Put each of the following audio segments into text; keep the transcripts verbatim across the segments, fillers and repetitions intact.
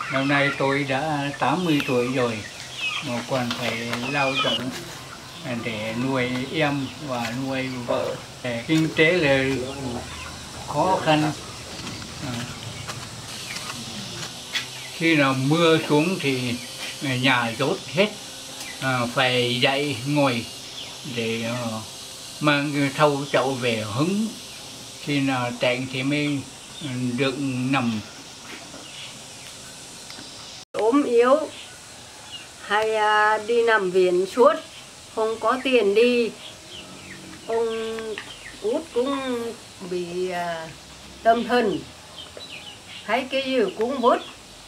Năm nay tôi đã tám mươi tuổi rồi mà còn phải lao động để nuôi em và nuôi vợ. Kinh tế là khó khăn. Khi nào mưa xuống thì nhà dốt hết, phải dậy ngồi để mang thau chậu về hứng, khi nào tạnh thì mới được nằm. Ốm yếu hay đi nằm viện suốt, không có tiền đi. Ông út cũng bị tâm thần, thấy cái gì cũng vứt.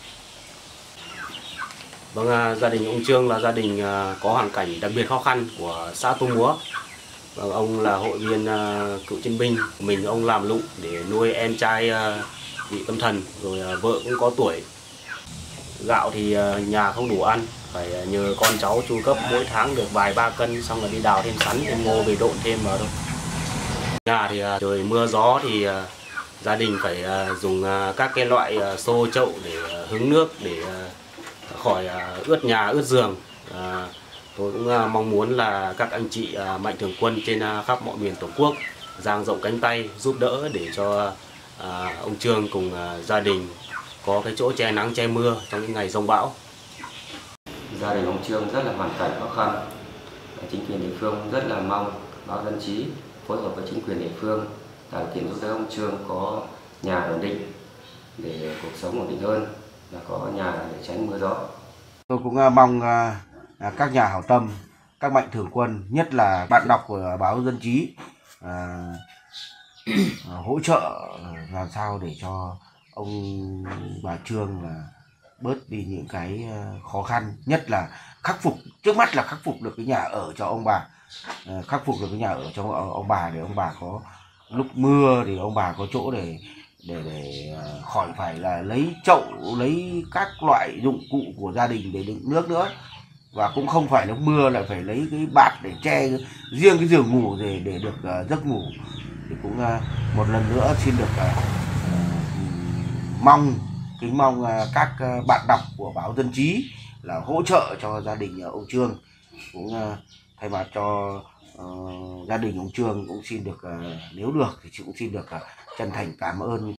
Vâng, gia đình ông Trương là gia đình có hoàn cảnh đặc biệt khó khăn của xã Tô Múa. Vâng, ông là hội viên cựu chiến binh, mình ông làm lụng để nuôi em trai bị tâm thần, rồi vợ cũng có tuổi. Gạo thì nhà không đủ ăn, phải nhờ con cháu chu cấp mỗi tháng được vài ba cân, xong rồi đi đào thêm sắn, thêm ngô về độn thêm vào thôi. Nhà thì trời mưa gió thì gia đình phải dùng các cái loại xô chậu để hứng nước để khỏi ướt nhà ướt giường. Tôi cũng mong muốn là các anh chị mạnh thường quân trên khắp mọi miền Tổ quốc dang rộng cánh tay giúp đỡ để cho ông Trương cùng gia đình có cái chỗ che nắng che mưa trong những ngày giông bão. Gia đình ông Trương rất là hoàn cảnh khó khăn, chính quyền địa phương rất là mong báo dân trí phối hợp với chính quyền địa phương tạo điều kiện giúp đỡ ông Trương có nhà ổn định để cuộc sống ổn định hơn, và có nhà để tránh mưa gió. Tôi cũng mong các nhà hảo tâm, các mạnh thường quân, nhất là bạn đọc của báo Dân Trí à, hỗ trợ làm sao để cho ông bà Trương là bớt đi những cái khó khăn, nhất là khắc phục, trước mắt là khắc phục được cái nhà ở cho ông bà, khắc phục được cái nhà ở cho ông bà để ông bà có lúc mưa thì ông bà có chỗ để để để khỏi phải là lấy chậu, lấy các loại dụng cụ của gia đình để đựng nước nữa, và cũng không phải lúc mưa lại phải lấy cái bạt để che riêng cái giường ngủ để để được uh, giấc ngủ. Thì cũng uh, một lần nữa xin được uh, mong kính mong uh, các uh, bạn đọc của báo Dân Trí là hỗ trợ cho gia đình uh, ông Trương. Cũng uh, thay mặt cho uh, gia đình ông Trương cũng xin được uh, nếu được thì cũng xin được uh, chân thành cảm ơn.